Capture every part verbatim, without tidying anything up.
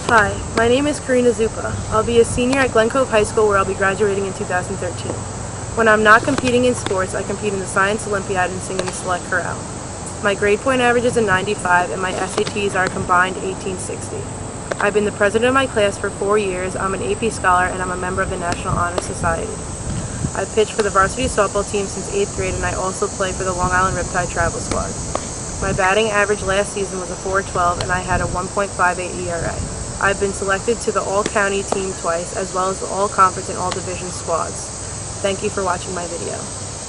Hi, my name is Carina Zupa. I'll be a senior at Glen Cove High School where I'll be graduating in two thousand thirteen. When I'm not competing in sports, I compete in the Science Olympiad and sing in the select chorale. My grade point average is a ninety-five and my S A Ts are a combined eighteen sixty. I've been the president of my class for four years, I'm an A P scholar, and I'm a member of the National Honor Society. I've pitched for the varsity softball team since eighth grade and I also play for the Long Island Riptide Travel Squad. My batting average last season was a four twelve and I had a one point five eight E R A. I've been selected to the All-County team twice, as well as the All-Conference and All-Division squads. Thank you for watching my video.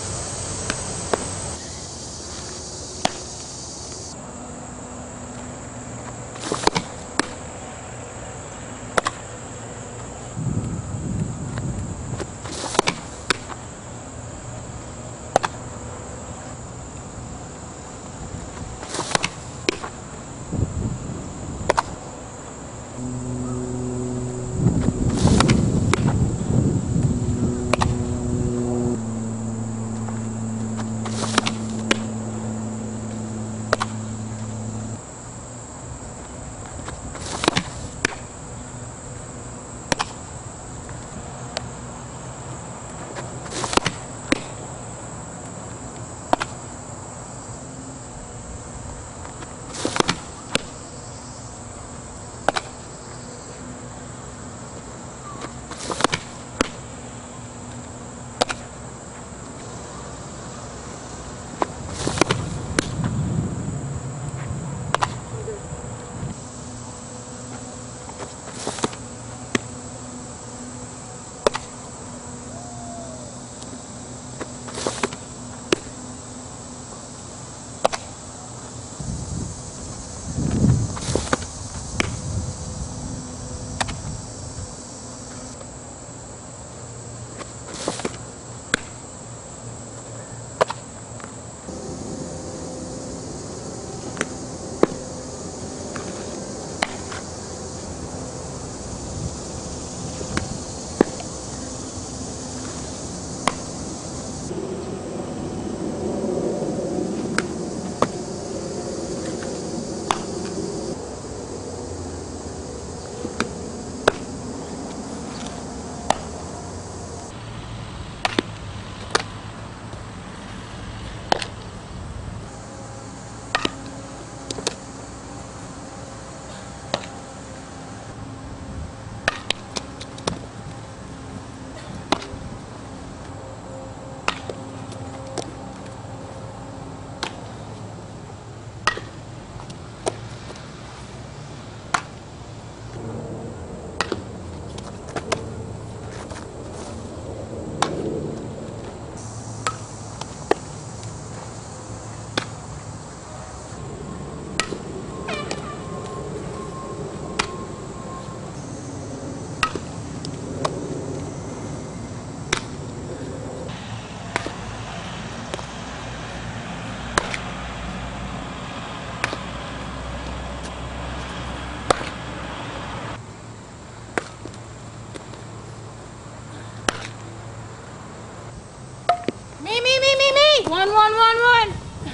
One, one, one, one.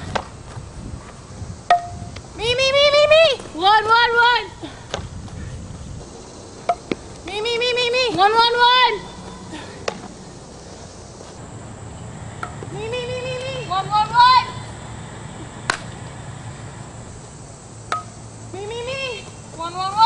Me, me, me, me, me. One, one, one. Me, me, me, me, me. One, one, one. Me, me, me, me, me. One, one, one. Me, me, me. One, one, one.